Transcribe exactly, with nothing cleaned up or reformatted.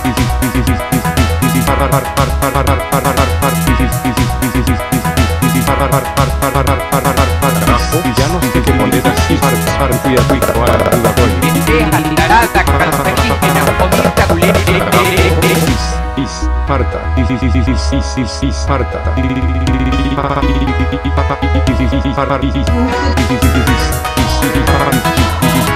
Ya no sé qué poner así. Cuidado y Esparta, Esparta, Esparta,